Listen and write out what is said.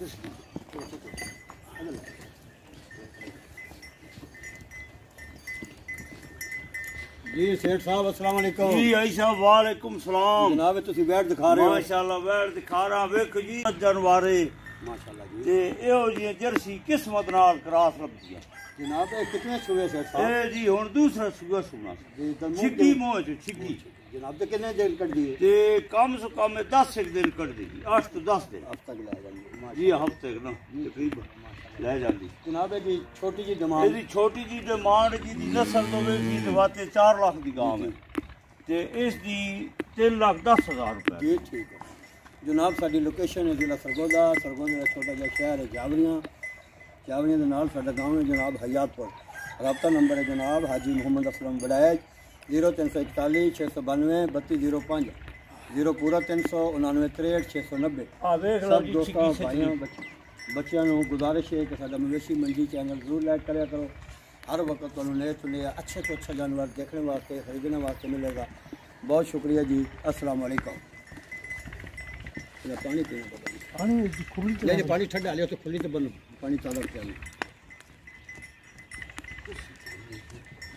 जी सेठ साहब अस्सलाम वालेकुम। जी आई साहब वालेकुम सलाम। जनाब तुसी बैठ दिखा रहे हो। माशाअल्लाह बैठ दिखा रहा वेख जी जानवारे माशाअल्लाह जी। ते एहो जी जर्सी किस्मत नाल क्रास लभदी है जनाब ये कितने सुबह सेठ साहब? ए जी हुन दूसरा सुबह सुना जी तो छिग्गी मोह च छिग्गी जनाब तो कितने दिन कट दिए? ते कम से कम 10 दिन कट देगी 8 तो 10 दिन हफ्ता की ला जाएंगे जी हफ्ते ना तकरीबन ले जाती जनाब जी छोटी जी डिमांड ਇਹਦੀ ਛੋਟੀ ਜੀ ਡਿਮਾਂਡ ਜੀ ਦੀ ਨਸਲ ਤੋਂ ਵੇਖੀ ਤੇ ਵਾਤੇ 4 ਲੱਖ ਦੀ ਗਾਂ ਹੈ ਤੇ ਇਸ ਦੀ 3,10,000 रुपए जी ठीक है जनाब साडी लोकेशन है जिला सरगोदा सरगोदा छोटा जिहा शहर है जावरियां जावरियां के नाल साडा गांव है जनाब हयातपुर रब्ता नंबर है जनाब हाजी मोहम्मद असलम बड़ैज 0341 692 3205 0 पूरा 399 63 690 ਆ ਵੇਖ ਲਓ सब ਜੀ दोस्तों छिग्गी भाइयों छिग्गी बच्चों को गुजारिश है कि साडा मवेशी मंडी चैनल जरूर लाइक कराया करो हर वक्त तुहानू नए तो नया अच्छे तो अच्छा जानवर देखने वास्ते खरीदने वास्ते मिलेगा। बहुत शुक्रिया जी अस्सलाम वालेकुम। पानी पीना पड़ेगा जी पानी ठंडा लिया तो खुली तो बंद पानी चालू किया